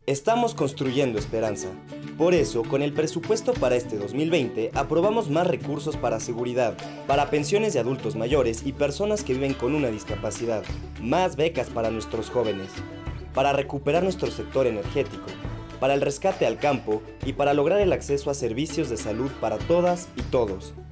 Estamos construyendo esperanza. Por eso, con el presupuesto para este 2020, aprobamos más recursos para seguridad, para pensiones de adultos mayores y personas que viven con una discapacidad, más becas para nuestros jóvenes, para recuperar nuestro sector energético, para el rescate al campo y para lograr el acceso a servicios de salud para todas y todos.